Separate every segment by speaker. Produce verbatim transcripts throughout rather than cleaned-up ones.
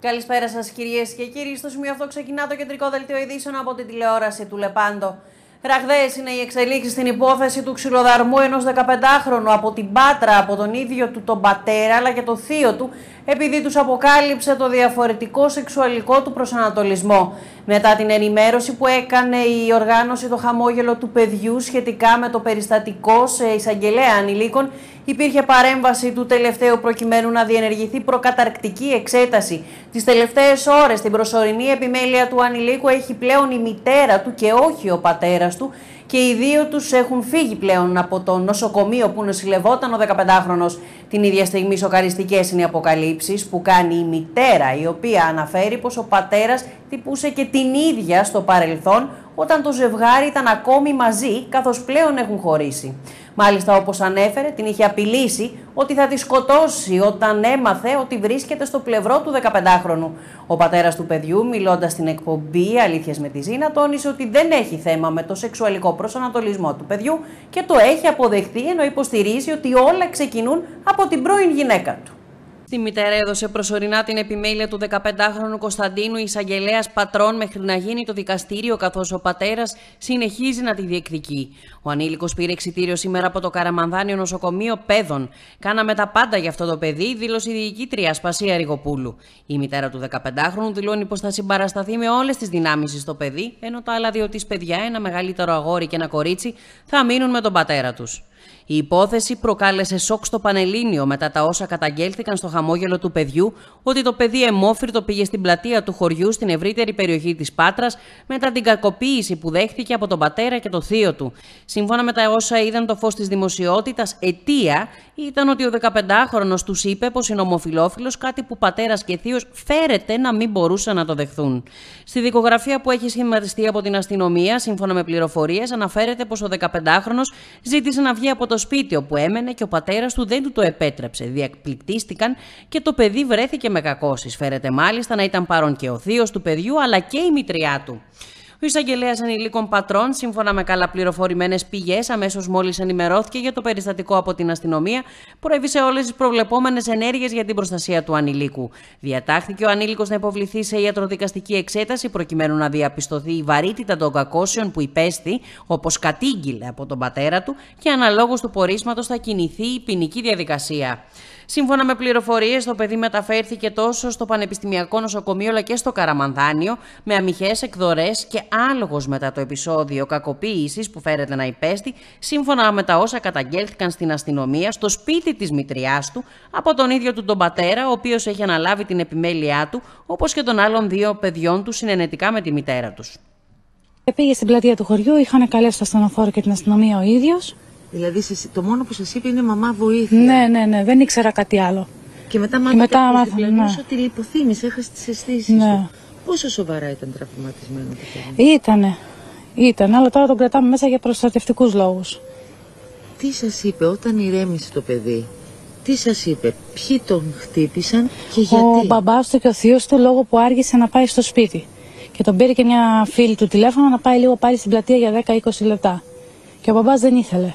Speaker 1: Καλησπέρα σας κυρίες και κύριοι. Στο σημείο αυτό ξεκινά το κεντρικό δελτίο ειδήσεων από την τηλεόραση του Λεπάντο. Ραγδαίες είναι οι εξελίξεις στην υπόθεση του ξυλοδαρμού ενός δεκαπεντάχρονου από την Πάτρα, από τον ίδιο του τον πατέρα αλλά και το θείο του, επειδή τους αποκάλυψε το διαφορετικό σεξουαλικό του προσανατολισμό. Μετά την ενημέρωση που έκανε η οργάνωση Το Χαμόγελο του Παιδιού σχετικά με το περιστατικό σε εισαγγελέα ανηλίκων, υπήρχε παρέμβαση του τελευταίου προκειμένου να διενεργηθεί προκαταρκτική εξέταση. Τις τελευταίες ώρες στην προσωρινή επιμέλεια του ανηλίκου έχει πλέον η μητέρα του και όχι ο πατέρας του, και οι δύο τους έχουν φύγει πλέον από το νοσοκομείο που νοσηλευόταν ο δεκαπεντάχρονος. Την ίδια στιγμή σοκαριστικές είναι οι αποκαλύψεις που κάνει η μητέρα, η οποία αναφέρει πως ο πατέρας τυπούσε και την ίδια στο παρελθόν όταν το ζευγάρι ήταν ακόμη μαζί, καθώς πλέον έχουν χωρίσει. Μάλιστα, όπως ανέφερε, την είχε απειλήσει ότι θα τη σκοτώσει όταν έμαθε ότι βρίσκεται στο πλευρό του δεκαπεντάχρονου. Ο πατέρας του παιδιού, μιλώντας στην εκπομπή Αλήθειες με τη Ζήνα, τόνισε ότι δεν έχει θέμα με το σεξουαλικό προσανατολισμό του παιδιού και το έχει αποδεχτεί, ενώ υποστηρίζει ότι όλα ξεκινούν από την πρώην γυναίκα του. Στη μητέρα έδωσε προσωρινά την επιμέλεια του δεκαπεντάχρονου Κωνσταντίνου η εισαγγελέας Πατρών μέχρι να γίνει το δικαστήριο, καθώς ο πατέρας συνεχίζει να τη διεκδικεί. Ο ανήλικος πήρε εξιτήριο σήμερα από το Καραμανδάνιο Νοσοκομείο Παιδών. Κάναμε τα πάντα για αυτό το παιδί, δήλωσε η διοικήτρια Ασπασία Ριγοπούλου. Η μητέρα του δεκαπεντάχρονου δηλώνει πως θα συμπαρασταθεί με όλες τις δυνάμεις στο παιδί, ενώ τα άλλα δύο της παιδιά, ένα μεγαλύτερο αγόρι και ένα κορίτσι, θα μείνουν με τον πατέρα τους. Η υπόθεση προκάλεσε σοκ στο Πανελλήνιο μετά τα όσα καταγγέλθηκαν στο Χαμόγελο του Παιδιού ότι το παιδί αιμόφυρτο πήγε στην πλατεία του χωριού στην ευρύτερη περιοχή της Πάτρας μετά την κακοποίηση που δέχτηκε από τον πατέρα και το θείο του. Σύμφωνα με τα όσα είδαν το φως της δημοσιότητας, αιτία ήταν ότι ο δεκαπεντάχρονος τους είπε πως είναι ομοφυλόφιλος, κάτι που πατέρας και θείος φέρεται να μην μπορούσαν να το δεχθούν. Στη δικογραφία που έχει σχηματιστεί από την αστυνομία, σύμφωνα με πληροφορίες, αναφέρεται πως ο δεκαπεντάχρονος ζήτησε να βγει από το σπίτι όπου έμενε και ο πατέρας του δεν του το επέτρεψε. Διακπληκτίστηκαν και το παιδί βρέθηκε με κακώσεις. Φέρεται μάλιστα να ήταν παρόν και ο θείος του παιδιού αλλά και η μητριά του. Ο εισαγγελέας ανηλίκων Πατρών, σύμφωνα με καλά πληροφορημένες πηγές, αμέσως μόλις ενημερώθηκε για το περιστατικό από την αστυνομία, προέβησε όλες τις προβλεπόμενες ενέργειες για την προστασία του ανηλίκου. Διατάχθηκε ο ανήλικος να υποβληθεί σε ιατροδικαστική εξέταση προκειμένου να διαπιστωθεί η βαρύτητα των κακώσεων που υπέστη, όπως κατήγγειλε από τον πατέρα του, και αναλόγως του πορίσματος θα κινηθεί η ποινική διαδικασία. Σύμφωνα με πληροφορίες, το παιδί μεταφέρθηκε τόσο στο Πανεπιστημιακό Νοσοκομείο αλλά και στο Καραμανδάνιο με αμυχές εκδορές και άλογος μετά το επεισόδιο κακοποίησης που φέρεται να υπέστη, σύμφωνα με τα όσα καταγγέλθηκαν στην αστυνομία, στο σπίτι της μητριάς του από τον ίδιο του τον πατέρα, ο οποίος έχει αναλάβει την επιμέλειά του, όπως και των άλλων δύο παιδιών του συνενετικά με τη μητέρα τους.
Speaker 2: Πήγε στην πλατεία του χωριού, είχαν καλέσει το ασθενοφόρο και την αστυνομία ο ίδιος.
Speaker 3: Δηλαδή το μόνο που σας είπε είναι μαμά βοήθεια.
Speaker 2: Ναι, ναι, ναι, δεν ήξερα κάτι άλλο.
Speaker 3: Και μετά μάθατε ναι. ότι λιποθύμησε, έχασε τις αισθήσεις
Speaker 2: ναι.
Speaker 3: του. Πόσο σοβαρά ήταν τραυματισμένο το παιδί?
Speaker 2: Ήτανε, ήταν, αλλά τώρα τον κρατάμε μέσα για προστατευτικούς λόγους.
Speaker 3: Τι σας είπε όταν ηρέμησε το παιδί? Τι σας είπε, ποιοι τον χτύπησαν και γιατί?
Speaker 2: Ο μπαμπάς του και ο θείος του, λόγω που άργησε να πάει στο σπίτι. Και τον πήρε και μια φίλη του τηλέφωνο να πάει λίγο πάλι στην πλατεία για δέκα με είκοσι λεπτά. Και ο μπαμπάς δεν ήθελε.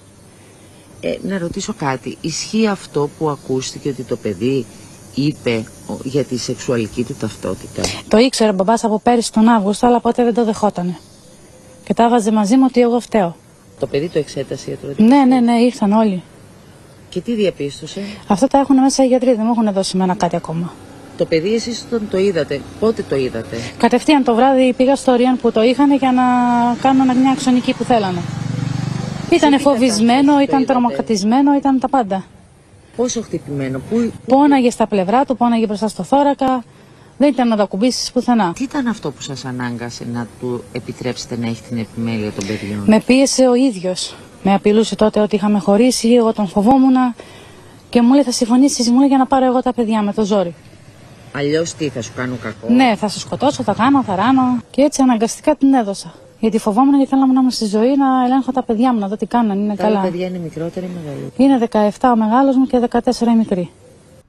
Speaker 3: Ε, να ρωτήσω κάτι, ισχύει αυτό που ακούστηκε ότι το παιδί είπε για τη σεξουαλική του ταυτότητα?
Speaker 2: Το ήξερε ο μπαμπάς από πέρυσι τον Αύγουστο, αλλά ποτέ δεν το δεχότανε. Και τα έβαζε μαζί μου ότι εγώ φταίω.
Speaker 3: Το παιδί το εξέτασε για το?
Speaker 2: Ναι, ναι, ναι, ήρθαν όλοι.
Speaker 3: Και τι διαπίστωσε?
Speaker 2: Αυτά τα έχουν μέσα οι γιατροί, δεν μου έχουν δώσει εμένα κάτι ακόμα.
Speaker 3: Το παιδί εσείς όταν το είδατε, πότε το είδατε?
Speaker 2: Κατευθείαν το βράδυ πήγα στο Ριάν που το είχαν για να κάνω μια αξονική που θέλανε. Ήταν φοβισμένο, ήταν τρομοκρατισμένο, ήταν τα πάντα.
Speaker 3: Πόσο χτυπημένο, πού, πού...
Speaker 2: Πόναγε στα πλευρά του, πόναγε μπροστά στο θώρακα. Δεν ήταν να το ακουμπήσεις πουθενά.
Speaker 3: Τι ήταν αυτό που σας ανάγκασε να του επιτρέψετε να έχει την επιμέλεια των παιδιών?
Speaker 2: Με πίεσε ο ίδιος. Με απειλούσε τότε ότι είχαμε χωρίσει, εγώ τον φοβόμουν και μου λέει θα συμφωνήσεις, μου λέει, για να πάρω εγώ τα παιδιά με το ζόρι.
Speaker 3: Αλλιώς τι, θα σου κάνω κακό?
Speaker 2: Ναι, θα σου σκοτώσω, θα κάνω, θα ράνω. Και έτσι αναγκαστικά την έδωσα. Γιατί φοβόμουν, γιατί θέλαμε να είμαι στη ζωή, να ελέγχω τα παιδιά μου, να δω τι κάνανε, είναι
Speaker 3: τα
Speaker 2: καλά.
Speaker 3: Τα παιδιά είναι μικρότερα ή μεγαλύτερα?
Speaker 2: Είναι δεκαεπτά ο μεγάλος μου και δεκατέσσερα η μικρή.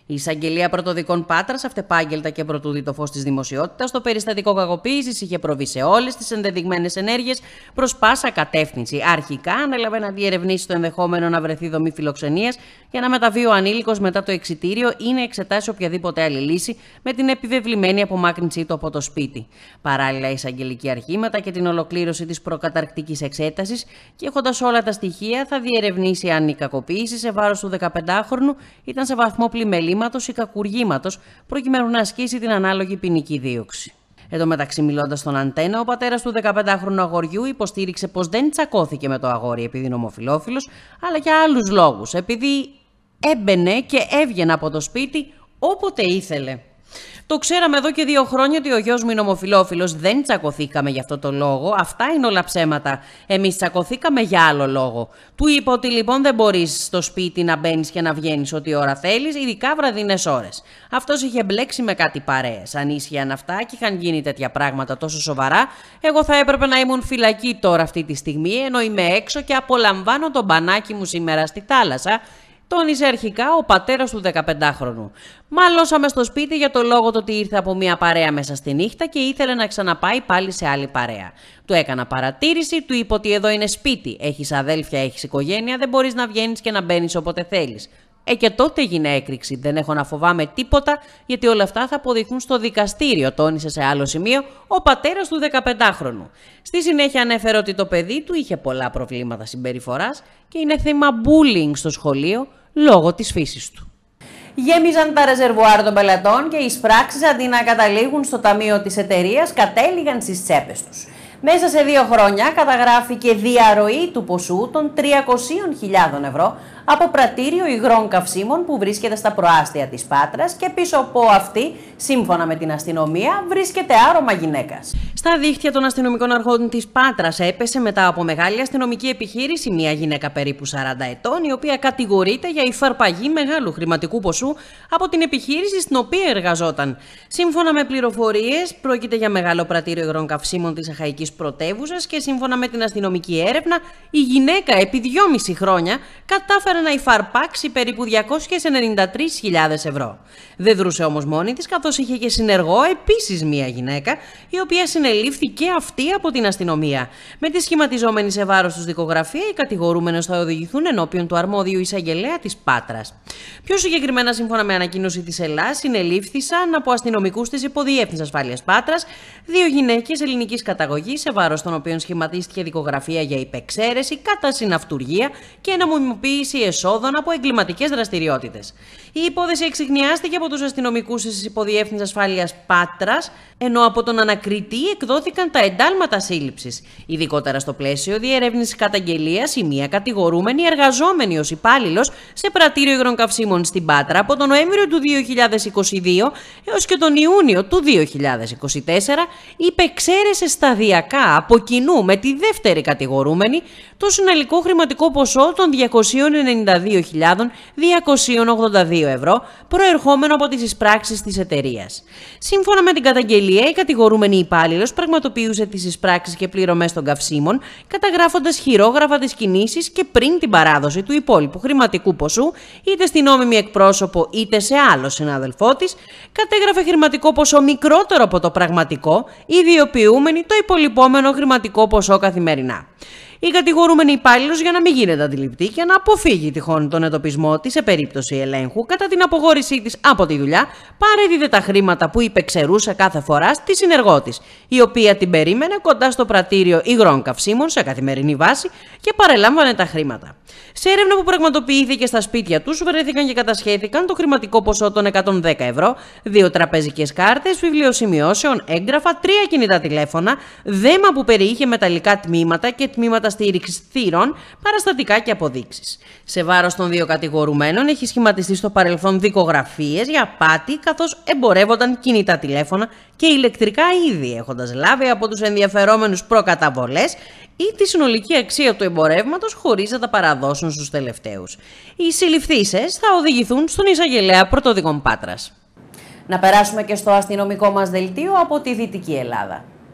Speaker 1: Η εισαγγελία πρωτοδικών Πάτρας, αυτεπάγγελτα και πρωτού δει το φως της δημοσιότητας, το περιστατικό κακοποίησης είχε προβεί σε όλες τις ενδεδειγμένες ενέργειες προς πάσα κατεύθυνση. Αρχικά ανέλαβε να διερευνήσει το ενδεχόμενο να βρεθεί δομή φιλοξενίας για να μεταβεί ο ανήλικος μετά το εξιτήριο ή να εξετάσει οποιαδήποτε άλλη λύση με την επιβεβλημένη απομάκρυνσή του από το σπίτι. Παράλληλα, η εισαγγελική αρχή, μετά και την ολοκλήρωση της προκαταρκτικής εξέτασης και έχοντας όλα τα στοιχεία, θα διερευνήσει αν η κακοποίηση σε βάρος του δεκαπεντάχρονου ήταν σε βαθμό πλημελήματος ή κακουργήματος, προκειμένου να ασκήσει την ανάλογη ποινική δίωξη. Εν τω μεταξύ, μιλώντας στον Αντένα, ο πατέρας του δεκαπεντάχρονου αγοριού υποστήριξε πως δεν τσακώθηκε με το αγόρι επειδή είναι ομοφυλόφιλος, αλλά για άλλους λόγους, επειδή έμπαινε και έβγαινε από το σπίτι όποτε ήθελε. Το ξέραμε εδώ και δύο χρόνια ότι ο γιος μου είναι ομοφυλόφιλος, δεν τσακωθήκαμε για αυτό το λόγο. Αυτά είναι όλα ψέματα. Εμείς τσακωθήκαμε για άλλο λόγο. Του είπα ότι λοιπόν δεν μπορείς στο σπίτι να μπαίνεις και να βγαίνεις ό,τι ώρα θέλεις, ειδικά βραδινές ώρες. Αυτός είχε μπλέξει με κάτι παρέες. Αν ίσχυαν αυτά και είχαν γίνει τέτοια πράγματα τόσο σοβαρά, εγώ θα έπρεπε να ήμουν φυλακή τώρα αυτή τη στιγμή, ενώ είμαι έξω και απολαμβάνω το μπανάκι μου σήμερα στη θάλασσα. Τόνισε αρχικά ο πατέρας του δεκαπεντάχρονου. Μαλώσαμε στο σπίτι για το λόγο το ότι ήρθε από μια παρέα μέσα στη νύχτα και ήθελε να ξαναπάει πάλι σε άλλη παρέα. Του έκανα παρατήρηση, του είπα ότι εδώ είναι σπίτι. Έχεις αδέλφια, έχεις οικογένεια, δεν μπορείς να βγαίνεις και να μπαίνεις όποτε θέλεις. Ε, και τότε έγινε έκρηξη. Δεν έχω να φοβάμαι τίποτα, γιατί όλα αυτά θα αποδειχθούν στο δικαστήριο, τόνισε σε άλλο σημείο ο πατέρας του δεκαπεντάχρονου. Στη συνέχεια ανέφερε ότι το παιδί του είχε πολλά προβλήματα συμπεριφοράς και είναι θέμα bullying στο σχολείο λόγω της φύσης του.
Speaker 4: Γέμιζαν τα ρεζερβουάρ των πελατών και οι εισπράξεις αντί να καταλήγουν στο ταμείο της εταιρείας κατέληγαν στις τσέπες τους. Μέσα σε δύο χρόνια καταγράφηκε διαρροή του ποσού των τριακόσιες χιλιάδες ευρώ από πρατήριο υγρών καυσίμων που βρίσκεται στα προάστια της Πάτρας και πίσω από αυτή, σύμφωνα με την αστυνομία, βρίσκεται άρωμα γυναίκας.
Speaker 1: Στα δίχτυα των αστυνομικών αρχών της Πάτρας έπεσε μετά από μεγάλη αστυνομική επιχείρηση μια γυναίκα περίπου σαράντα ετών, η οποία κατηγορείται για υφαρπαγή μεγάλου χρηματικού ποσού από την επιχείρηση στην οποία εργαζόταν. Σύμφωνα με πληροφορίες, πρόκειται για μεγάλο πρατήριο υγρών καυσίμων της Αχαϊκής Πρωτεύουσας και σύμφωνα με την αστυνομική έρευνα, η γυναίκα επί δυόμιση χρόνια κατάφερε να υφαρπάξει περίπου διακόσιες ενενήντα τρεις χιλιάδες ευρώ. Δεν δρούσε όμως μόνη της, καθώς είχε και συνεργό επίσης μία γυναίκα, η οποία συνελήφθη και αυτή από την αστυνομία. Με τη σχηματιζόμενη σε βάρος τους δικογραφία, οι κατηγορούμενες θα οδηγηθούν ενώπιον του αρμόδιου εισαγγελέα της Πάτρας. Πιο συγκεκριμένα, σύμφωνα με ανακοίνωση της Ελλάς, συνελήφθησαν από αστυνομικούς της Υποδιεύθυνσης Ασφάλειας Πάτρας δύο γυναίκες ελληνικής καταγωγής, σε βάρος των οποίων σχηματίστηκε δικογραφία για υπεξαίρεση, κατά συναυτουργία και νομιμοποίηση εσόδων από εγκληματικές δραστηριότητες. Η υπόθεση εξιχνιάστηκε από τους αστυνομικούς της Υποδιεύθυνσης Ασφάλειας Πάτρας, ενώ από τον ανακριτή εκδόθηκαν τα εντάλματα σύλληψης. Ειδικότερα στο πλαίσιο διερεύνησης καταγγελίας, η μία κατηγορούμενη εργαζόμενη ως υπάλληλος σε πρατήριο υγρών καυσίμων στην Πάτρα από τον Νοέμβριο του δύο χιλιάδες είκοσι δύο έως και τον Ιούνιο του δύο χιλιάδες είκοσι τέσσερα υπεξαίρεσε σταδιακά από κοινού με τη δεύτερη κατηγορούμενη το συνολικό χρηματικό ποσό των διακόσιες ενενήντα δύο χιλιάδες διακόσιες ογδόντα δύο ευρώ προερχόμενο από τις εισπράξεις της εταιρείας. Σύμφωνα με την καταγγελία, η κατηγορούμενη υπάλληλος πραγματοποιούσε τις εισπράξεις και πληρωμές των καυσίμων, καταγράφοντας χειρόγραφα τις κινήσεις και πριν την παράδοση του υπόλοιπου χρηματικού ποσού, είτε στην νόμιμη εκπρόσωπο είτε σε άλλο συνάδελφό της, κατέγραφε χρηματικό ποσό μικρότερο από το πραγματικό, ιδιοποιούμενη το υπολοιπόμενο χρηματικό ποσό καθημερινά. Η κατηγορούμενη υπάλληλος, για να μην γίνεται αντιληπτή και να αποφύγει τυχόν τον εντοπισμό της σε περίπτωση ελέγχου, κατά την αποχώρησή της από τη δουλειά, παρέδιδε τα χρήματα που υπεξαιρούσε κάθε φορά στη συνεργό της, η οποία την περίμενε κοντά στο πρατήριο υγρών καυσίμων σε καθημερινή βάση και παρελάμβανε τα χρήματα. Σε έρευνα που πραγματοποιήθηκε στα σπίτια τους, βρέθηκαν και κατασχέθηκαν το χρηματικό ποσό των εκατόν δέκα ευρώ, δύο τραπεζικές κάρτες, βιβλιοσημειώσεων, έγγραφα, τρία κινητά τηλέφωνα, δέμα που περιείχε μεταλλικά τμήματα και τμήματα στήριξης θύρων, παραστατικά και αποδείξεις. Σε βάρος των δύο κατηγορουμένων έχει σχηματιστεί στο παρελθόν δικογραφίες για απάτη, καθώς εμπορεύονταν κινητά τηλέφωνα και ηλεκτρικά είδη, έχοντας λάβει από τους ενδιαφερόμενους προκαταβολές ή τη συνολική αξία του εμπορεύματος χωρίς να τα παραδώσουν στους τελευταίους. Οι συλληφθήσεις θα οδηγηθούν στον εισαγγελέα πρωτοδικών Πάτρας.
Speaker 4: Να περάσουμε και στο αστυνομικό μας δελτίο από τη Δυτική Ελλάδα.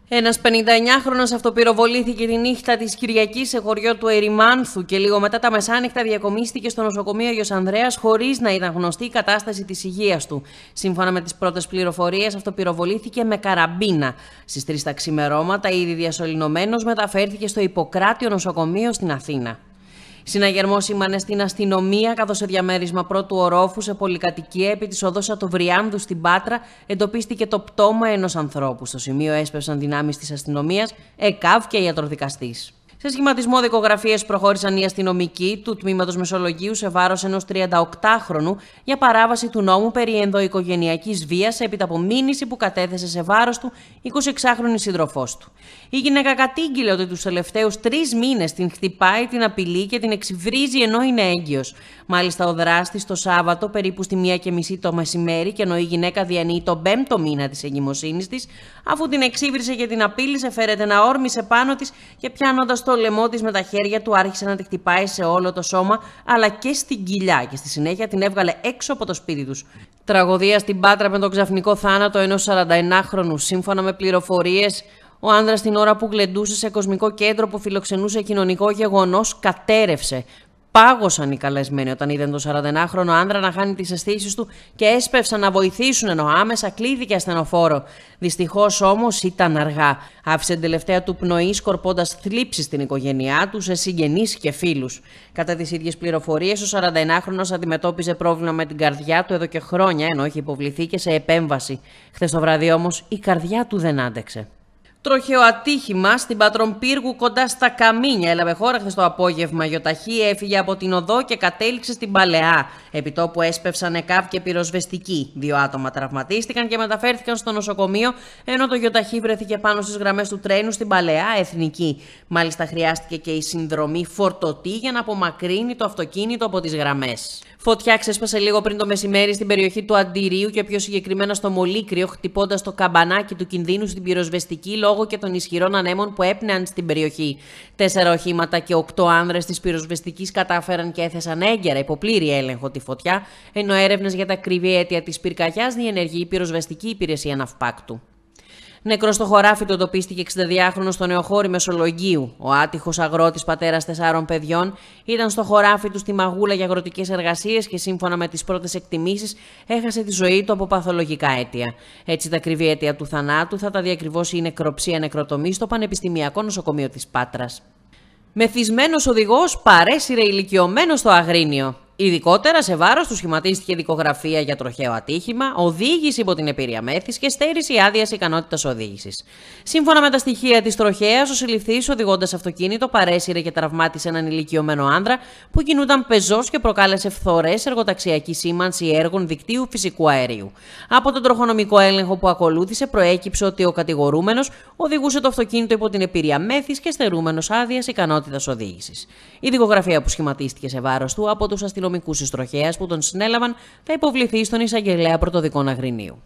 Speaker 4: Ένας πενηνταεννιάχρονος αυτοπυροβολήθηκε τη νύχτα της Κυριακής σε χωριό του Ερημάνθου και λίγο μετά τα μεσάνυχτα διακομίστηκε στο νοσοκομείο Άγιος Ανδρέας χωρίς να ήταν γνωστή η κατάσταση της υγείας του. Σύμφωνα με τις πρώτες πληροφορίες, αυτοπυροβολήθηκε με καραμπίνα. Στις τρεις τα ξημερώματα, ήδη διασωληνωμένος, μεταφέρθηκε στο Ιπποκράτιο νοσοκομείο στην Αθήνα. Συναγερμό σήμανε στην αστυνομία, καθώς σε διαμέρισμα πρώτου ορόφου σε πολυκατοικία επί της οδός Ατοβριάνδου στην Πάτρα εντοπίστηκε το πτώμα ενός ανθρώπου. Στο σημείο έσπευσαν δυνάμεις της αστυνομίας, ΕΚΑΒ και ιατροδικαστής. Σε σχηματισμό δικογραφίες προχώρησαν οι αστυνομικοί του Τμήματος Μεσολογγίου σε βάρος ενός τριανταοκτάχρονου για παράβαση του νόμου περί ενδοοικογενειακής βίας έπειτα από μήνυση που κατέθεσε σε βάρος του εικοσιεξάχρονη σύντροφός του. Η γυναίκα κατήγγειλε ότι τους τελευταίους τρεις μήνες την χτυπάει, την απειλεί και την εξυβρίζει ενώ είναι έγκυος. Μάλιστα, ο δράστης το Σάββατο, περίπου στη μία και μισή το μεσημέρι, και ενώ η γυναίκα διανύει τον πέμπτο μήνα της εγκυμοσύνης της, αφού την εξύβρισε και την απείλησε, φέρεται να όρμησε πάνω της και πιάνοντας το λαιμό της με τα χέρια του άρχισε να τη χτυπάει σε όλο το σώμα αλλά και στην κοιλιά και στη συνέχεια την έβγαλε έξω από το σπίτι τους. Τραγωδία στην Πάτρα με τον ξαφνικό θάνατο ενός σαρανταεννάχρονου. Σύμφωνα με πληροφορίες, ο άνδρας την ώρα που γλεντούσε σε κοσμικό κέντρο που φιλοξενούσε κοινωνικό γεγονός κατέρευσε. Πάγωσαν οι καλεσμένοι όταν είδαν τον σαρανταεννάχρονο άνδρα να χάνει τις αισθήσεις του και έσπευσαν να βοηθήσουν, ενώ άμεσα κλείθηκε ασθενοφόρο. Δυστυχώς όμως ήταν αργά. Άφησε την τελευταία του πνοή σκορπώντας θλίψεις στην οικογένειά του, σε συγγενείς και φίλους. Κατά τις ίδιες πληροφορίες, ο σαρανταεννάχρονος αντιμετώπιζε πρόβλημα με την καρδιά του εδώ και χρόνια, ενώ είχε υποβληθεί και σε επέμβαση. Χθες το βράδυ όμως η καρδιά του δεν άντεξε. Τροχαίο ατύχημα στην Πατρομπύργου κοντά στα Καμίνια. Έλαβε χώρα χθες το απόγευμα. Γιοταχή έφυγε από την οδό και κατέληξε στην Παλαιά. Επιτόπου έσπευσαν ΕΚΑΒ και πυροσβεστικοί. Δύο άτομα τραυματίστηκαν και μεταφέρθηκαν στο νοσοκομείο, ενώ το γιοταχή βρέθηκε πάνω στις γραμμές του τρένου στην Παλαιά Εθνική. Μάλιστα, χρειάστηκε και η συνδρομή φορτωτή για να απομακρύνει το αυτοκίνητο από τις γραμμές. Φωτιά ξέσπασε λίγο πριν το μεσημέρι στην περιοχή του Αντιρίου και πιο συγκεκριμένα στο Μολύκριο, χτυπώντας το καμπανάκι του κινδύνου στην πυροσβεστική λόγω και των ισχυρών ανέμων που έπνεαν στην περιοχή. Τέσσερα οχήματα και οκτώ άνδρες της πυροσβεστικής κατάφεραν και έθεσαν έγκαιρα υπό πλήρη έλεγχο τη φωτιά, ενώ έρευνες για τα ακριβή αίτια της πυρκαγιάς διενεργεί η πυροσβεστική υπηρεσία Ναυπάκτου. Νεκρός στο χωράφι του εντοπίστηκε εξηνταδυάχρονος στο Νεοχώρι Μεσολογγίου. Ο άτυχος αγρότης, πατέρας τεσσάρων παιδιών, ήταν στο χωράφι του στη Μαγούλα για αγροτικές εργασίες και σύμφωνα με τις πρώτες εκτιμήσεις έχασε τη ζωή του από παθολογικά αίτια. Έτσι, τα ακριβή αίτια του θανάτου θα τα διακριβώσει η νεκροψία νεκροτομή στο Πανεπιστημιακό Νοσοκομείο της Πάτρας. Μεθυσμένος οδηγός παρέσυρε ηλικιωμένο στο Αγρίνιο. Ειδικότερα σε βάρος του σχηματίστηκε δικογραφία για τροχαίο ατύχημα, οδήγηση υπό την επίρρεια μέθης και στέρηση άδειας ικανότητας οδήγησης. Σύμφωνα με τα στοιχεία της τροχέας, ο συλληφθής οδηγώντας αυτοκίνητο παρέσυρε και τραυμάτισε έναν ηλικιωμένο άνδρα που κινούνταν πεζός και προκάλεσε φθορές εργοταξιακή σήμανση έργων δικτύου φυσικού αερίου. Από τον τροχονομικό έλεγχο που ακολούθησε, προέκυψε ότι ο κατηγορούμενος οδηγούσε το αυτοκίνητο υπό την επίρρεια μέθης και στερούμενος άδειας ικανότητας οδήγησης. Η δικογραφία που σχηματίστηκε σε βάρος του από τους αστυνομικούς της τροχέας που τον συνέλαβαν θα υποβληθεί στον εισαγγελέα πρωτοδικών Αγρινίου.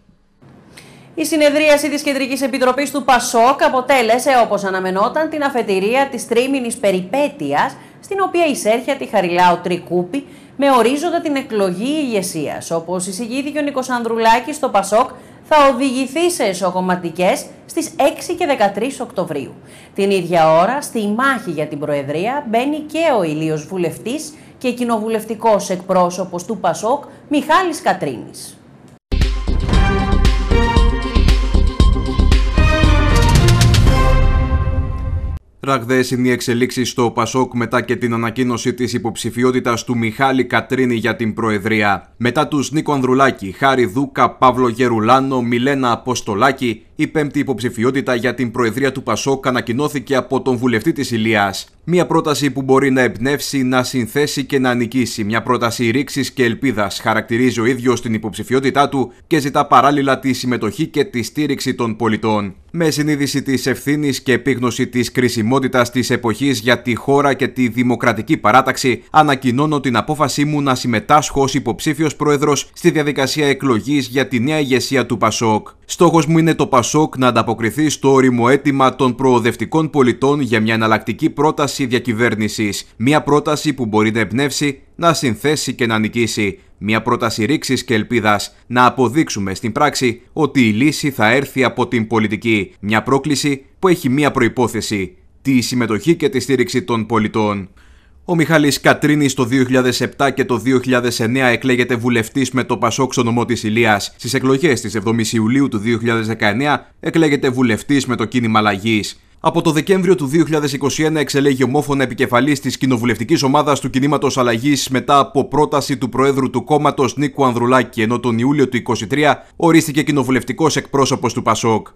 Speaker 1: Η συνεδρίαση της Κεντρικής Επιτροπής του ΠΑΣΟΚ αποτέλεσε, όπως αναμενόταν, την αφετηρία της τρίμηνης περιπέτειας, στην οποία εισέρχεται η Χαριλάου Τρικούπη με ορίζοντα την εκλογή ηγεσίας. Όπως εισηγήθηκε ο Νίκος Ανδρουλάκης, το ΠΑΣΟΚ θα οδηγηθεί σε εσωκομματικές στις έξι και δεκατρείς Οκτωβρίου. Την ίδια ώρα, στη μάχη για την Προεδρία μπαίνει και ο ηλίος βουλευτής και κοινοβουλευτικός εκπρόσωπος του ΠΑΣΟΚ Μιχάλης Κατρίνης.
Speaker 5: Ραγδαίες είναι οι εξελίξεις στο ΠΑΣΟΚ μετά και την ανακοίνωση της υποψηφιότητας του Μιχάλη Κατρίνη για την Προεδρία. Μετά τους Νίκο Ανδρουλάκη, Χάρη Δούκα, Παύλο Γερουλάνο, Μιλένα Αποστολάκη, η πέμπτη υποψηφιότητα για την Προεδρία του ΠΑΣΟΚ ανακοινώθηκε από τον βουλευτή της Ηλίας. Μια πρόταση που μπορεί να εμπνεύσει, να συνθέσει και να νικήσει. Μια πρόταση ρήξης και ελπίδας, χαρακτηρίζει ο ίδιος την υποψηφιότητά του και ζητά παράλληλα τη συμμετοχή και τη στήριξη των πολιτών. Με συνείδηση της ευθύνης και επίγνωση της κρισιμότητας της εποχής για τη χώρα και τη δημοκρατική παράταξη, ανακοινώνω την απόφασή μου να συμμετάσχω ως υποψήφιος πρόεδρος στη διαδικασία εκλογής για τη νέα ηγεσία του ΠΑΣΟΚ. Στόχος μου είναι το ΠΑΣΟΚ να ανταποκριθεί στο ώριμο αίτημα των προοδευτικών πολιτών για μια εναλλακτική πρόταση διακυβέρνησης. Μια πρόταση που μπορεί να εμπνεύσει, να συνθέσει και να νικήσει. Μια πρόταση ρήξης και ελπίδας, να αποδείξουμε στην πράξη ότι η λύση θα έρθει από την πολιτική. Μια πρόκληση που έχει μία προϋπόθεση: τη συμμετοχή και τη στήριξη των πολιτών. Ο Μιχάλης Κατρίνης το δύο χιλιάδες επτά και το δύο χιλιάδες εννέα εκλέγεται βουλευτής με το Πασόκ στο νομό της Ηλίας. Στις εκλογές της εβδομής Ιουλίου του δύο χιλιάδες δεκαεννέα εκλέγεται βουλευτής με το κίνημα Αλλαγής. Από το Δεκέμβριο του δύο χιλιάδες είκοσι ένα εξελέγει ομόφωνα επικεφαλής της κοινοβουλευτικής ομάδας του κινήματος Αλλαγής μετά από πρόταση του Προέδρου του κόμματος Νίκου Ανδρουλάκη, ενώ τον Ιούλιο του είκοσι τρία ορίστηκε κοινοβουλευτικός εκπρόσωπος του Πασόκ.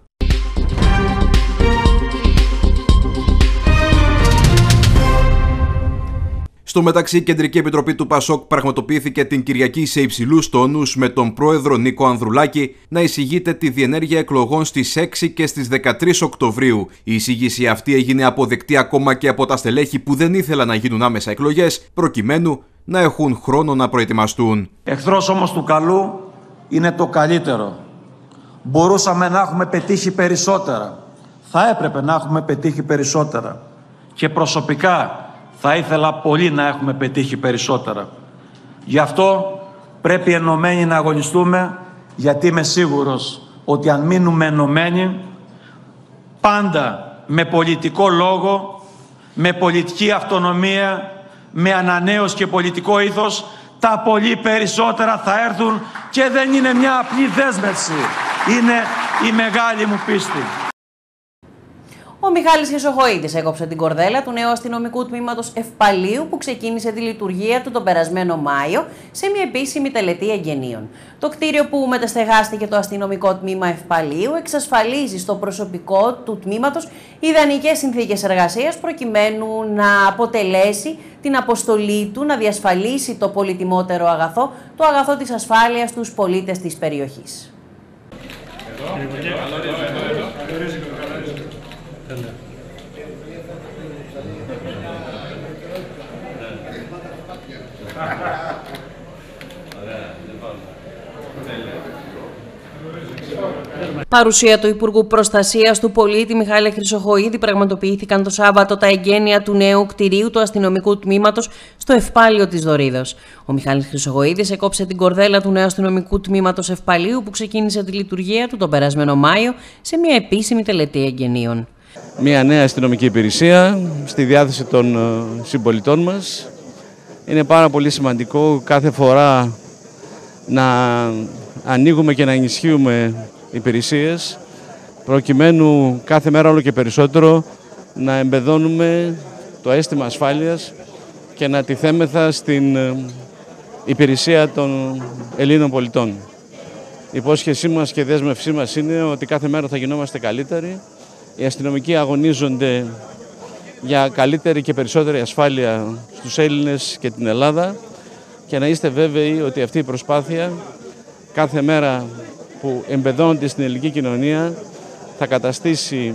Speaker 5: Στο μεταξύ, η Κεντρική Επιτροπή του Πασόκ πραγματοποιήθηκε την Κυριακή σε υψηλούς τόνους με τον πρόεδρο Νίκο Ανδρουλάκη να εισηγείται τη διενέργεια εκλογών στις έξι και στις δεκατρείς Οκτωβρίου. Η εισήγηση αυτή έγινε αποδεκτή ακόμα και από τα στελέχη που δεν ήθελαν να γίνουν άμεσα εκλογές, προκειμένου να έχουν χρόνο να προετοιμαστούν.
Speaker 6: Εχθρός όμως του καλού είναι το καλύτερο. Μπορούσαμε να έχουμε πετύχει περισσότερα. Θα έπρεπε να έχουμε πετύχει περισσότερα. Και προσωπικά θα ήθελα πολύ να έχουμε πετύχει περισσότερα. Γι' αυτό πρέπει ενωμένοι να αγωνιστούμε, γιατί είμαι σίγουρος ότι αν μείνουμε ενωμένοι, πάντα με πολιτικό λόγο, με πολιτική αυτονομία, με ανανέωση και πολιτικό ήθος, τα πολύ περισσότερα θα έρθουν και δεν είναι μια απλή δέσμευση. Είναι η μεγάλη μου πίστη.
Speaker 4: Ο Μιχάλης Χρυσοχοΐδης έκοψε την κορδέλα του νέου αστυνομικού τμήματος Ευπαλίου που ξεκίνησε τη λειτουργία του τον περασμένο Μάιο σε μια επίσημη τελετή εγγενείων. Το κτίριο που μεταστεγάστηκε το αστυνομικό τμήμα Ευπαλίου εξασφαλίζει στο προσωπικό του τμήματος ιδανικές συνθήκες εργασίας προκειμένου να αποτελέσει την αποστολή του να διασφαλίσει το πολυτιμότερο αγαθό, το αγαθό της ασφάλειας στους πολίτες της περιοχής. Παρουσία του Υπουργού Προστασίας του Πολίτη Μιχάλη Χρυσοχοΐδη πραγματοποιήθηκαν το Σάββατο τα εγγένεια του νέου κτηρίου του αστυνομικού τμήματος στο Ευπάλιο της Δωρίδος. Ο Μιχάλης Χρυσοχοΐδης έκοψε την κορδέλα του νέου αστυνομικού τμήματος Ευπαλίου που ξεκίνησε τη λειτουργία του τον περασμένο Μάιο σε μια επίσημη τελετή εγγενείων.
Speaker 7: Μια νέα αστυνομική υπηρεσία στη διάθεση των συμπολιτών μας. Είναι πάρα πολύ σημαντικό κάθε φορά να ανοίγουμε και να ενισχύουμε υπηρεσίες προκειμένου κάθε μέρα όλο και περισσότερο να εμπεδώνουμε το αίσθημα ασφάλειας και να τιθέμεθα στην υπηρεσία των Ελλήνων πολιτών. Η υπόσχεσή μας και η δέσμευσή μας είναι ότι κάθε μέρα θα γινόμαστε καλύτεροι. Οι αστυνομικοί αγωνίζονται για καλύτερη και περισσότερη ασφάλεια στους Έλληνες και την Ελλάδα και να είστε βέβαιοι ότι αυτή η προσπάθεια κάθε μέρα που εμπεδώνεται στην ελληνική κοινωνία θα καταστήσει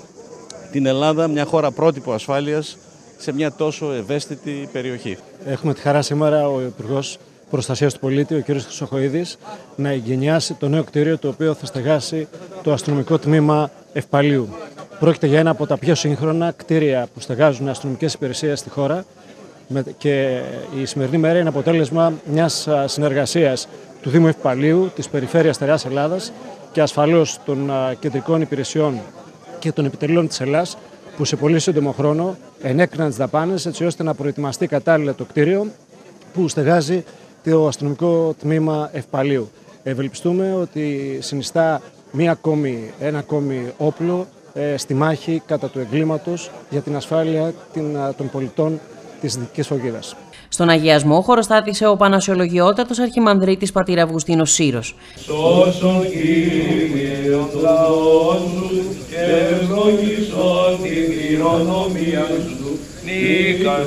Speaker 7: την Ελλάδα μια χώρα πρότυπο ασφάλειας σε μια τόσο ευαίσθητη περιοχή.
Speaker 8: Έχουμε τη χαρά σήμερα ο Υπουργός Προστασίας του Πολίτη, ο κ. Χρυσοχοΐδης, να εγκαινιάσει το νέο κτίριο το οποίο θα στεγάσει το αστυνομικό τμήμα Ευπαλίου. Πρόκειται για ένα από τα πιο σύγχρονα κτίρια που στεγάζουν αστυνομικές υπηρεσίες στη χώρα και η σημερινή μέρα είναι αποτέλεσμα μιας συνεργασίας του Δήμου Ευπαλίου, της Περιφέρειας Στερεάς Ελλάδας και ασφαλώς των κεντρικών υπηρεσιών και των επιτελείων της Ελλάς που σε πολύ σύντομο χρόνο ενέκριναν τις δαπάνες έτσι ώστε να προετοιμαστεί κατάλληλα το κτίριο που στεγάζει το αστυνομικό τμήμα Ευπαλίου. Ευελπιστούμε ότι συνιστά μία ακόμη, ένα ακόμη όπλο ε, στη μάχη κατά του εγκλήματος για την ασφάλεια την, των πολιτών της Δυτικής Φωκίδας.
Speaker 4: Στον αγιασμό χωροστάτησε ο Πανασιολογιότατος Αρχιμανδρίτης πατήρ Αυγουστίνος Σύρος.
Speaker 9: Σώσον Κύριε ο λαός σου και ευλογήσον την κληρονομία σου. Νίκας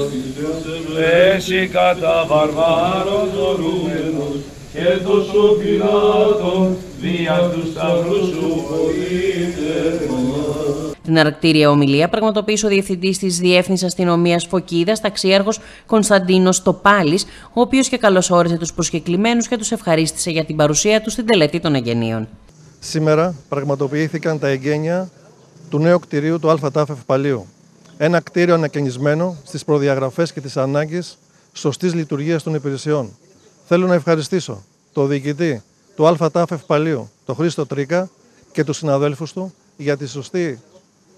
Speaker 9: εσύ κατά βαρβάρων zorούμενος και το σου πιλάτων δια του σταυρού σου βοήθευμα.
Speaker 4: Την αρκτήρια ομιλία πραγματοποίησε ο Διευθυντής της Διεύθυνσης Αστυνομίας Φωκίδας, ταξίαρχος Κωνσταντίνος Τοπάλης, ο οποίος και καλωσόρισε τους προσκεκλημένους και τους ευχαρίστησε για την παρουσία τους στην τελετή των εγγενείων.
Speaker 10: Σήμερα πραγματοποιήθηκαν τα εγγένεια του νέου κτηρίου του ΑΤΑΦ Ευπαλίου. Ένα κτίριο ανακαινισμένο στις προδιαγραφές και τις ανάγκες σωστής λειτουργίας των υπηρεσιών. Θέλω να ευχαριστήσω το διοικητή του ΑΤΑΦ Ευπαλίου, τον Χρήστο Τρίκα, και τους συναδέλφους του για τη σωστή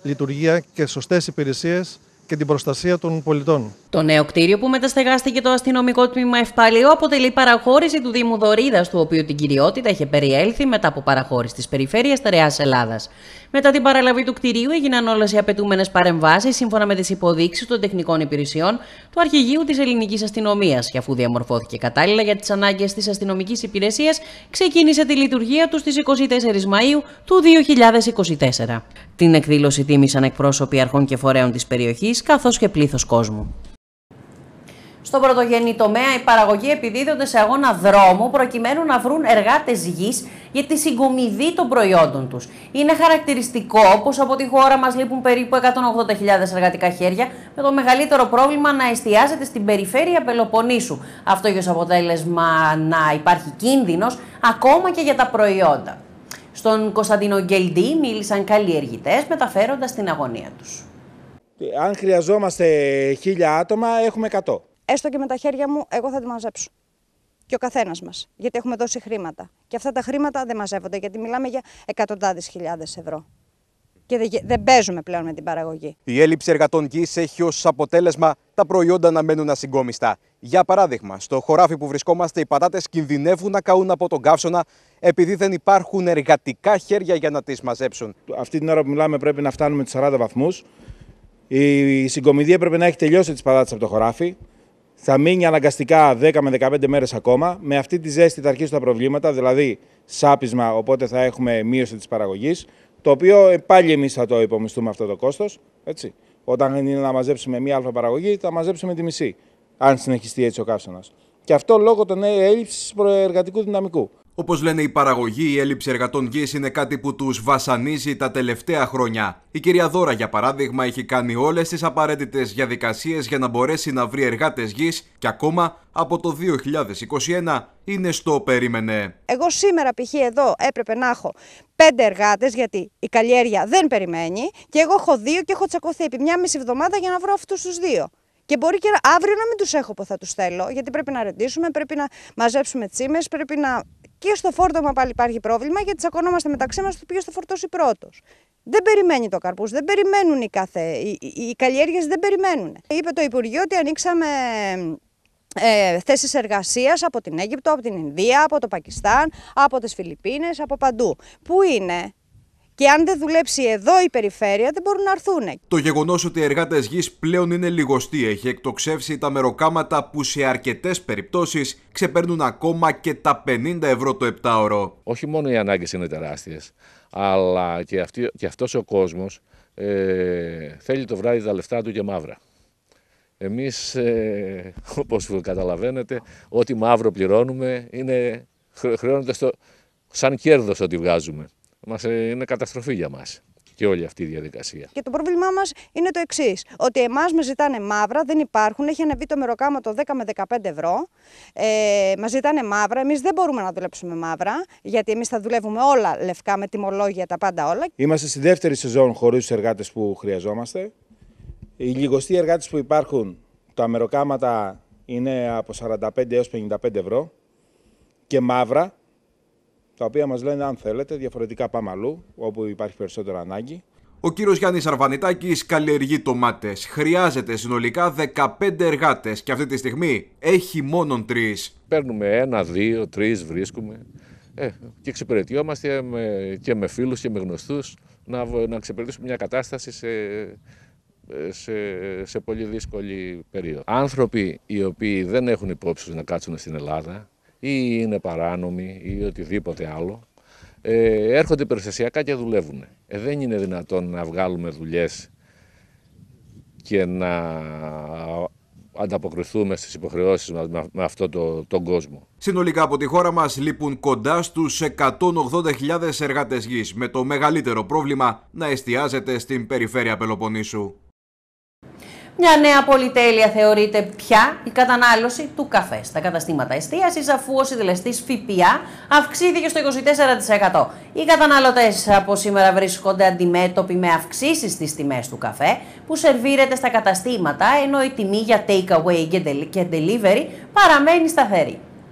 Speaker 10: λειτουργία και σωστές υπηρεσίες και την προστασία των πολιτών.
Speaker 4: Το νέο κτίριο που μεταστεγάστηκε το αστυνομικό τμήμα Ευπαλίου αποτελεί παραχώρηση του Δήμου Δωρίδας, του οποίου την κυριότητα είχε περιέλθει μετά από παραχώρηση της περιφέρειας Στερεάς Ελλάδας. Μετά την παραλαβή του κτηρίου έγιναν όλες οι απαιτούμενες παρεμβάσεις σύμφωνα με τις υποδείξεις των τεχνικών υπηρεσιών του Αρχηγείου της Ελληνικής Αστυνομίας, και αφού διαμορφώθηκε κατάλληλα για τις ανάγκες της αστυνομικής υπηρεσίας, ξεκίνησε τη λειτουργία του στις εικοστή τέταρτη Μαΐου του δύο χιλιάδες είκοσι τέσσερα. Την εκδήλωση τίμησαν εκπρόσωποι αρχών και φορέων της περιοχής, καθώς και πλήθος κόσμου. Στον πρωτογενή τομέα, οι παραγωγοί επιδίδονται σε αγώνα δρόμου προκειμένου να βρουν εργάτες γης για τη συγκομιδή των προϊόντων τους. Είναι χαρακτηριστικό πως από τη χώρα μας λείπουν περίπου εκατόν ογδόντα χιλιάδες εργατικά χέρια, με το μεγαλύτερο πρόβλημα να εστιάζεται στην περιφέρεια Πελοποννήσου. Αυτό έχει ως αποτέλεσμα να υπάρχει κίνδυνος ακόμα και για τα προϊόντα. Στον Κωνσταντίνο Γκελντή μίλησαν καλλιεργητές μεταφέροντας την αγωνία τους.
Speaker 11: Αν χρειαζόμαστε χίλια άτομα, έχουμε εκατό.
Speaker 12: Έστω και με τα χέρια μου, εγώ θα τη μαζέψω. Και ο καθένας μας. Γιατί έχουμε δώσει χρήματα. Και αυτά τα χρήματα δεν μαζεύονται, γιατί μιλάμε για εκατοντάδες χιλιάδες ευρώ. Και δεν, δεν παίζουμε πλέον με την παραγωγή.
Speaker 13: Η έλλειψη εργατών γης έχει ως αποτέλεσμα τα προϊόντα να μένουν ασυγκόμιστα. Για παράδειγμα, στο χωράφι που βρισκόμαστε, οι πατάτες κινδυνεύουν να καούν από τον καύσωνα επειδή δεν υπάρχουν εργατικά χέρια για να τις μαζέψουν.
Speaker 11: Αυτή την ώρα που μιλάμε, πρέπει να φτάνουμε τους σαράντα βαθμούς. Η συγκομιδή έπρεπε να έχει τελειώσει τις πατάτες από το χωράφι. Θα μείνει αναγκαστικά δέκα με δεκαπέντε μέρες ακόμα. Με αυτή τη ζέστη θα αρχίσουν τα προβλήματα, δηλαδή σάπισμα, οπότε θα έχουμε μείωση της παραγωγής. Το οποίο πάλι εμείς θα το υπομισθούμε αυτό το κόστος. Έτσι. Όταν είναι να μαζέψουμε μία αλφα παραγωγή, θα μαζέψουμε τη μισή, αν συνεχιστεί έτσι ο καύσωνας. Και αυτό λόγω των έλλειψης προεργατικού δυναμικού.
Speaker 5: Όπως λένε οι παραγωγοί, η έλλειψη εργατών γης είναι κάτι που τους βασανίζει τα τελευταία χρόνια. Η κυρία Δώρα, για παράδειγμα, έχει κάνει όλες τις απαραίτητες διαδικασίες για να μπορέσει να βρει εργάτες γης και ακόμα από το δύο χιλιάδες είκοσι ένα είναι στο περίμενε.
Speaker 12: Εγώ σήμερα π.χ. εδώ έπρεπε να έχω πέντε εργάτες, γιατί η καλλιέργεια δεν περιμένει, και εγώ έχω δύο και έχω τσακωθεί επί μια μισή εβδομάδα για να βρω αυτούς τους δύο. Και μπορεί και αύριο να μην τους έχω που θα τους θέλω, γιατί πρέπει να ρεντήσουμε, πρέπει να μαζέψουμε τσίμες, πρέπει να... Και στο φόρτωμα πάλι υπάρχει πρόβλημα, γιατί τσακωνόμαστε μεταξύ μας το ποιος θα φορτώσει πρώτος. Δεν περιμένει το καρπούς, δεν περιμένουν οι, κάθε... οι, οι, οι καλλιέργειες, δεν περιμένουν. Είπε το Υπουργείο ότι ανοίξαμε ε, θέσεις εργασίας από την Αίγυπτο, από την Ινδία, από το Πακιστάν, από τις Φιλιππίνες, από παντού. Πού είναι? Και αν δεν δουλέψει εδώ η περιφέρεια, δεν μπορούν να έρθουν.
Speaker 5: Το γεγονός ότι οι εργάτες γης πλέον είναι λιγοστοί έχει εκτοξεύσει τα μεροκάματα που σε αρκετές περιπτώσεις ξεπέρνουν ακόμα και τα πενήντα ευρώ το επτάωρο.
Speaker 7: Όχι μόνο οι ανάγκες είναι τεράστιες, αλλά και, αυτή, και αυτός ο κόσμος ε, θέλει το βράδυ τα λεφτά του και μαύρα. Εμείς, ε, όπως καταλαβαίνετε, ό,τι μαύρο πληρώνουμε είναι, χρεώνεται στο, σαν κέρδος ότι βγάζουμε. Μας, είναι καταστροφή για μας και όλη αυτή η διαδικασία.
Speaker 12: Και το πρόβλημά μας είναι το εξής, ότι εμάς μας ζητάνε μαύρα, δεν υπάρχουν, έχει ανεβεί το μεροκάματο δέκα με δεκαπέντε ευρώ, ε, μας ζητάνε μαύρα, εμείς δεν μπορούμε να δουλέψουμε μαύρα, γιατί εμείς θα δουλεύουμε όλα λευκά με τιμολόγια, τα πάντα όλα.
Speaker 11: Είμαστε στη δεύτερη σεζόν χωρίς τους εργάτες που χρειαζόμαστε. Οι λιγοστοί εργάτες που υπάρχουν, τα μεροκάματα είναι από σαράντα πέντε έως πενήντα πέντε ευρώ και μαύρα, τα οποία μας λένε αν θέλετε, διαφορετικά πάμε αλλού, όπου υπάρχει περισσότερο ανάγκη.
Speaker 5: Ο κύριος Γιάννης Αρβανιτάκης καλλιεργεί τομάτες. Χρειάζεται συνολικά δεκαπέντε εργάτες και αυτή τη στιγμή έχει μόνον τρεις.
Speaker 7: Παίρνουμε ένα, δύο, τρεις βρίσκουμε ε, και εξυπηρετιόμαστε με, και με φίλους και με γνωστούς να, να εξυπηρετήσουμε μια κατάσταση σε, σε, σε πολύ δύσκολη περίοδο. Άνθρωποι οι οποίοι δεν έχουν υπόψη να κάτσουν στην Ελλάδα ή είναι παράνομοι ή οτιδήποτε άλλο, ε, έρχονται περιστασιακά και δουλεύουν. Ε, δεν είναι δυνατόν να βγάλουμε δουλειές και να ανταποκριθούμε στις υποχρεώσεις μας με αυτό το, τον κόσμο.
Speaker 5: Συνολικά από τη χώρα μας λείπουν κοντά στους εκατόν ογδόντα χιλιάδες εργάτες γης, με το μεγαλύτερο πρόβλημα να εστιάζεται στην περιφέρεια Πελοποννήσου.
Speaker 4: Μια νέα πολυτέλεια θεωρείται πια η κατανάλωση του καφέ στα καταστήματα εστίασης, αφού ο συντελεστής ΦΠΑ αυξήθηκε στο είκοσι τέσσερα τοις εκατό. Οι καταναλωτές από σήμερα βρίσκονται αντιμέτωποι με αυξήσεις στις τιμές του καφέ που σερβίρεται στα καταστήματα, ενώ η τιμή για take away και delivery παραμένει σταθερή.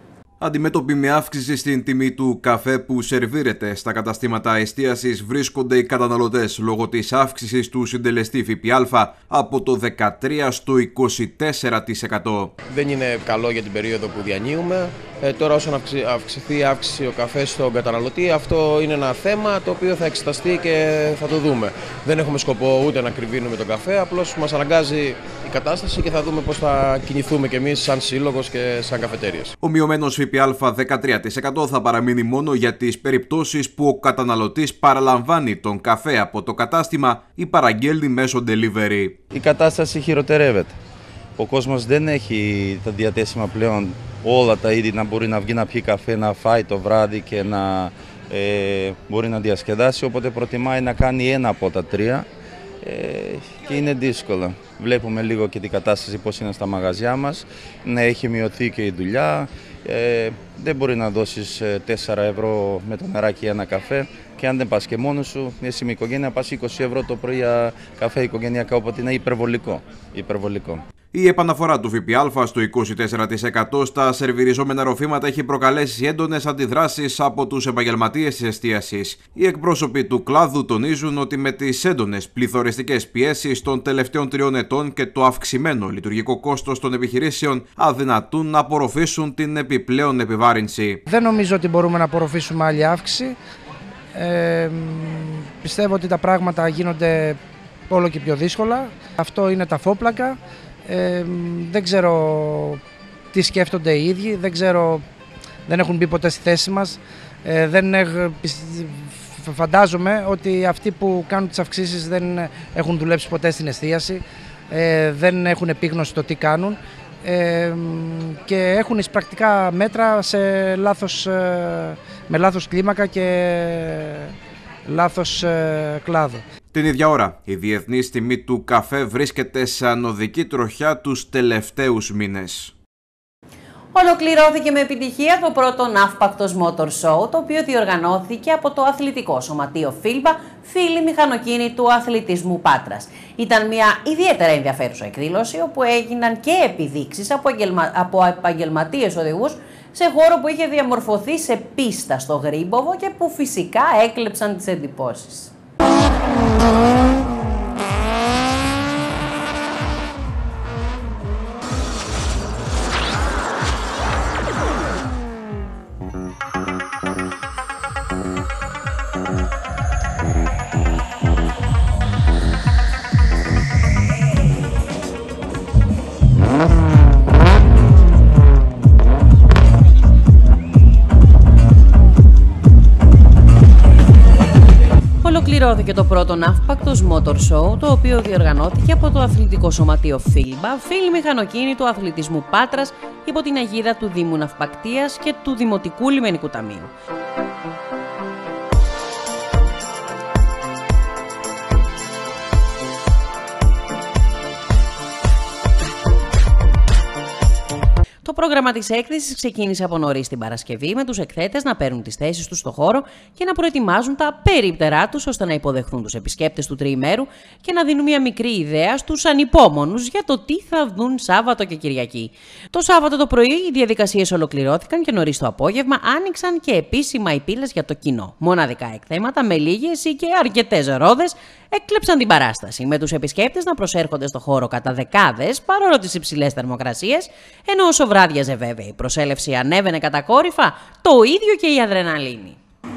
Speaker 5: Αντιμέτωποι με αύξηση στην τιμή του καφέ που σερβίρεται στα καταστήματα εστίασης, βρίσκονται οι καταναλωτές λόγω της αύξησης του συντελεστή ΦΠΑ από το δεκατρία τοις εκατό στο είκοσι τέσσερα τοις εκατό.
Speaker 14: Δεν είναι καλό για την περίοδο που διανύουμε. Ε, τώρα όσον αυξηθεί η αύξηση ο καφές στον καταναλωτή, αυτό είναι ένα θέμα το οποίο θα εξεταστεί και θα το δούμε. Δεν έχουμε σκοπό ούτε να κρυβίνουμε τον καφέ, απλώς μας αναγκάζει η κατάσταση και θα δούμε πώς θα κινηθούμε κι εμείς σαν σύλλογος και σαν καφετέριες.
Speaker 5: Ο μειωμένος ΦΠΑ δεκατρία τοις εκατό θα παραμείνει μόνο για τις περιπτώσεις που ο καταναλωτής παραλαμβάνει τον καφέ από το κατάστημα ή παραγγέλνει μέσω delivery.
Speaker 15: Η κατάσταση χειροτερεύεται. Ο κόσμος δεν έχει τα διαθέσιμα πλέον όλα τα είδη να μπορεί να βγει να πιει καφέ, να φάει το βράδυ και να ε, μπορεί να διασκεδάσει, οπότε προτιμάει να κάνει ένα από τα τρία ε, και είναι δύσκολο. Βλέπουμε λίγο και την κατάσταση πώς είναι στα μαγαζιά μας, να έχει μειωθεί και η δουλειά, ε, δεν μπορεί να δώσεις τέσσερα ευρώ με το νεράκι ένα καφέ και αν δεν πας και μόνος σου, εσύ με οικογένεια πας είκοσι ευρώ το πρωί για καφέ οικογενειακά, οπότε είναι υπερβολικό. υπερβολικό.
Speaker 5: Η επαναφορά του ΦΠΑ στο είκοσι τέσσερα τοις εκατό στα σερβιριζόμενα ροφήματα έχει προκαλέσει έντονες αντιδράσεις από τους επαγγελματίες της εστίασης. Οι εκπρόσωποι του κλάδου τονίζουν ότι με τις έντονες πληθωριστικές πιέσεις των τελευταίων τριών ετών και το αυξημένο λειτουργικό κόστος των επιχειρήσεων αδυνατούν να απορροφήσουν την επιπλέον επιβάρυνση.
Speaker 16: Δεν νομίζω ότι μπορούμε να απορροφήσουμε άλλη αύξηση. Ε, πιστεύω ότι τα πράγματα γίνονται όλο και πιο δύσκολα. Αυτό είναι τα φόπλακα. Ε, δεν ξέρω τι σκέφτονται οι ίδιοι, δεν ξέρω, δεν έχουν μπει ποτέ στη θέση μας. Ε, δεν έχ, φαντάζομαι ότι αυτοί που κάνουν τις αυξήσεις δεν έχουν δουλέψει ποτέ στην εστίαση, ε, δεν έχουν επίγνωση το τι κάνουν ε, και έχουν εισπρακτικά μέτρα σε λάθος, ε, με λάθος κλίμακα και λάθος ε, κλάδο.
Speaker 5: Την ίδια ώρα, η διεθνής τιμή του καφέ βρίσκεται σε ανωδική τροχιά τους τελευταίους μήνες.
Speaker 4: Ολοκληρώθηκε με επιτυχία το πρώτο ναύπακτος Motor Show, το οποίο διοργανώθηκε από το Αθλητικό Σωματείο Φίλμπα, Φίλοι Μηχανοκίνητου Αθλητισμού Πάτρας. Ήταν μια ιδιαίτερα ενδιαφέρουσα εκδήλωση, όπου έγιναν και επιδείξεις από, εγγελμα... από επαγγελματίες οδηγούς σε χώρο που είχε διαμορφωθεί σε πίστα στο Γρήμποβο και που φυσικά έκλεψαν τις εντυπώσεις. Ολοκληρώθηκε το πρώτο ναύπακτος Motor Show, το οποίο διοργανώθηκε από το Αθλητικό Σωματείο Φίλμπα, Φίλοι Μηχανοκίνητου Αθλητισμού Πάτρας, υπό την αγίδα του Δήμου Ναυπακτίας και του Δημοτικού Λιμενικού Ταμείου. Το πρόγραμμα της έκθεσης ξεκίνησε από νωρίς την Παρασκευή, με τους εκθέτες να παίρνουν τις θέσεις τους στο χώρο και να προετοιμάζουν τα περίπτερά τους ώστε να υποδεχθούν τους επισκέπτες του τριημέρου και να δίνουν μια μικρή ιδέα στους ανυπόμονους για το τι θα δουν Σάββατο και Κυριακή. Το Σάββατο το πρωί οι διαδικασίες ολοκληρώθηκαν και νωρίς το απόγευμα άνοιξαν και επίσημα οι πύλες για το κοινό. Μοναδικά εκθέματα με λίγες ή και αρκετές ρόδες έκλεψαν την παράσταση, με τους επισκέπτες να προσέρχονται στο χώρο κατά δεκάδες παρόλο τις υψηλές θερμοκρασίες, ενώ όσο βράδιαζε βέβαια η προσέλευση ανέβαινε κατακόρυφα, το ίδιο και η αδρεναλίνη.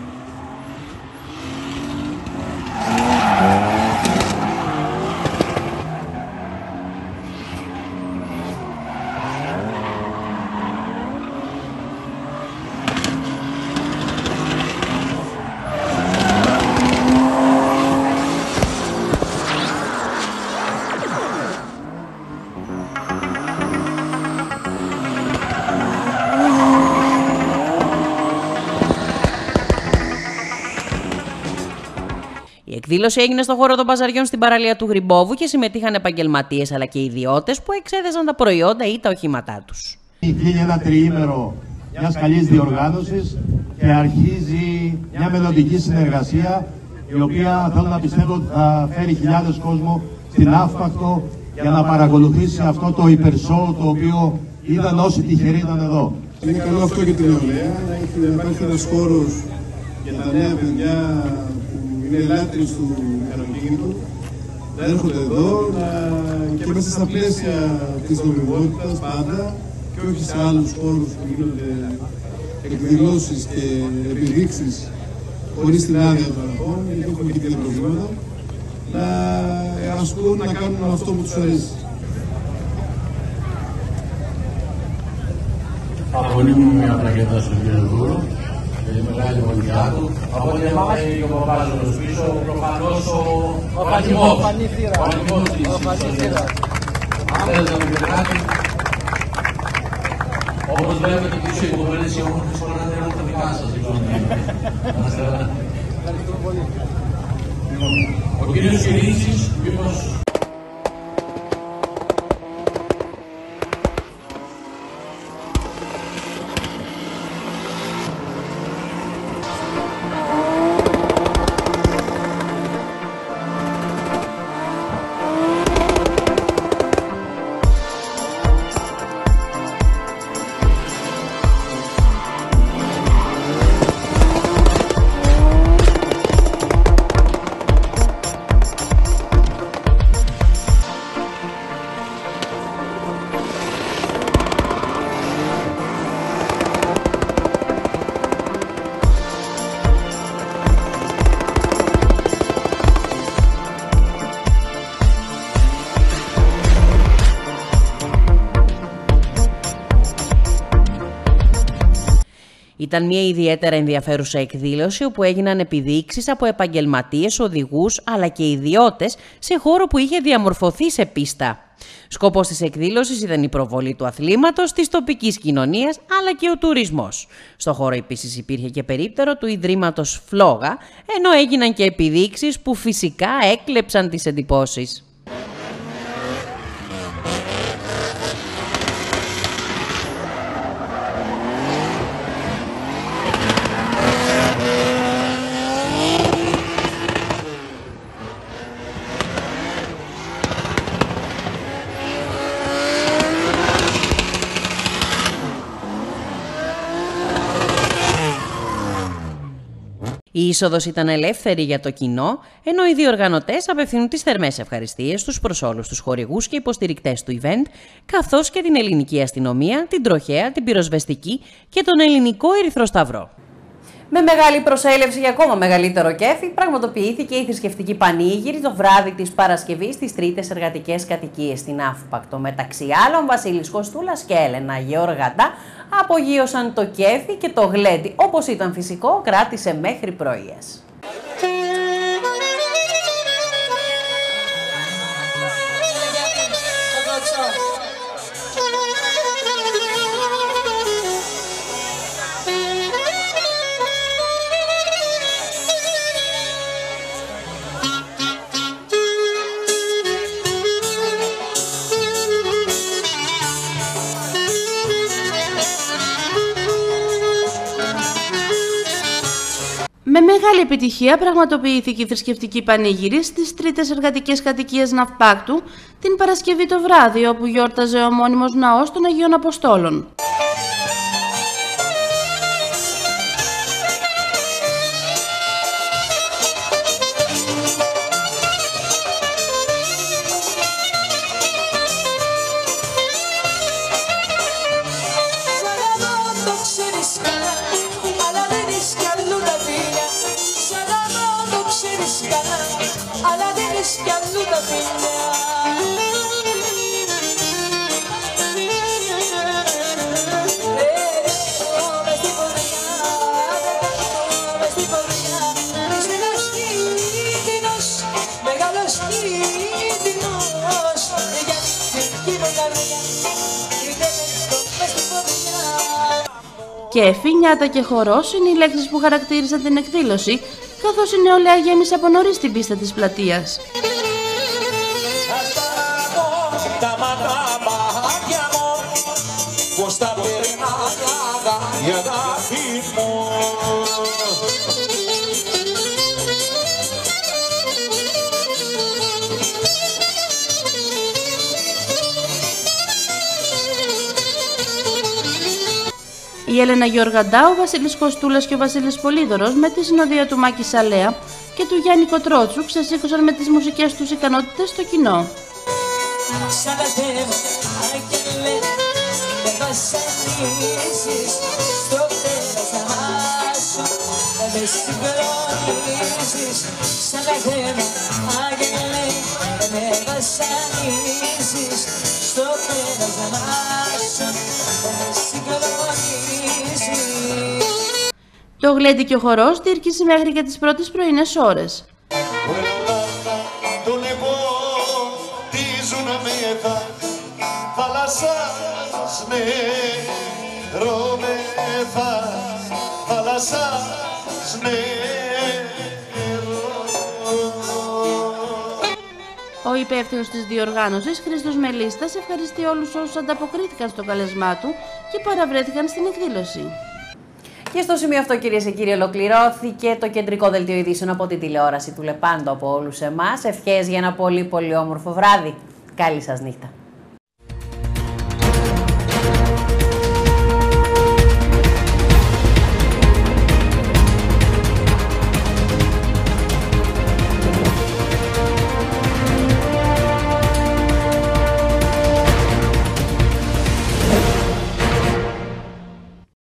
Speaker 4: Η εκδήλωση έγινε στο χώρο των Μπαζαριών στην παραλία του Γρυμπόβου και συμμετείχαν επαγγελματίες αλλά και ιδιώτες που εξέθεσαν τα προϊόντα ή τα οχήματά τους.
Speaker 17: Κλείνει ένα τριήμερο μιας καλής διοργάνωσης και αρχίζει μια μελλοντική συνεργασία, η οποία θέλω να πιστεύω ότι θα φέρει χιλιάδες κόσμο στην Ναύπακτο για να παρακολουθήσει αυτό το υπερσόου το οποίο είδαν όσοι τυχεροί ήταν εδώ.
Speaker 18: Είναι καλό αυτό για την νεολαία, να υπάρχει ένας χώρος για τα νέα παιδιά που είναι λάτρεις του μηχανοκίνητου, να έρχονται εδώ να... και μέσα στα πλαίσια της νομιμότητας πάντα και όχι σε άλλους χώρους που γίνονται εκδηλώσεις και επιδείξεις χωρίς την άδεια των αρχών, γιατί έχουμε και τέτοια προβλήματα, να ασκούν, να κάνουν αυτό που τους αρέσει.
Speaker 19: Απολύμουν μια πλακέτα στον κύριο Δούρο, η μεγάλη πολιτιά του. Από την Ελλάδα και ο Παπάζος πίσω, προφανώς ο Παχημός. Ο Παχημός της ιστορίας. Αν θέλετε να μην πειράξει, όπως βλέπετε πίσω οι κοπέλες οι όμορφες όλα να θέλουν τα δικά σας. Ο κύριος Κυρίτσης, μήπως...
Speaker 4: Ήταν μια ιδιαίτερα ενδιαφέρουσα εκδήλωση όπου έγιναν επιδείξεις από επαγγελματίες, οδηγούς αλλά και ιδιώτες σε χώρο που είχε διαμορφωθεί σε πίστα. Σκοπός της εκδήλωσης ήταν η προβολή του αθλήματος, της τοπικής κοινωνίας αλλά και ο τουρισμός. Στο χώρο επίσης υπήρχε και περίπτερο του Ιδρύματος Φλόγα, ενώ έγιναν και επιδείξεις που φυσικά έκλεψαν τις εντυπώσεις. Η είσοδος ήταν ελεύθερη για το κοινό, ενώ οι διοργανωτές απευθύνουν τις θερμές ευχαριστίες τους προς όλους τους χορηγούς και υποστηρικτές του event, καθώς και την ελληνική αστυνομία, την τροχέα, την πυροσβεστική και τον ελληνικό Ερυθρό Σταυρό. Με μεγάλη προσέλευση και ακόμα μεγαλύτερο κέφι, πραγματοποιήθηκε η θρησκευτική πανήγυρη το βράδυ της Παρασκευής στις τρίτες εργατικές κατοικίες στην Αύπακτο. Μεταξύ άλλων, Βασίλης Κοστούλας και Έλενα Γεωργαντά απογείωσαν το κέφι και το γλέντι, όπως ήταν φυσικό, κράτησε μέχρι πρωίες.
Speaker 20: Με μεγάλη επιτυχία πραγματοποιήθηκε η θρησκευτική πανήγυρη στις τρίτες εργατικές κατοικίες Ναυπάκτου την Παρασκευή το βράδυ, όπου γιόρταζε ο μόνιμος ναός των Αγίων Αποστόλων. Κέφι, νιάτα και χορός είναι οι λέξεις που χαρακτήρισαν την εκδήλωση, καθώς η νεολαία γέμισε από νωρίς την πίστα της πλατείας. Η Έλενα Γιοργαντά, ο Βασίλης Κοστούλας και ο Βασίλης Πολύδωρος με τη συνοδεία του Μάκη Σαλέα και του Γιάννη Κοτρότσου ξεσήκωσαν με τις μουσικές τους ικανότητες στο κοινό. Το γλέντι και ο χορός διήρκησε μέχρι και τις πρώτες πρωινές ώρες. Ο υπεύθυνος της διοργάνωσης, Χρήστος Μελίστας, ευχαριστεί όλους όσους ανταποκρίθηκαν στο καλεσμά του και παραβρέθηκαν στην εκδήλωση.
Speaker 4: Και στο σημείο αυτό, κυρίες και κύριοι, ολοκληρώθηκε το κεντρικό δελτίο ειδήσεων από την τηλεόραση του Λεπάντο. Από όλους εμάς, ευχές για ένα πολύ πολύ όμορφο βράδυ. Καλή σας νύχτα.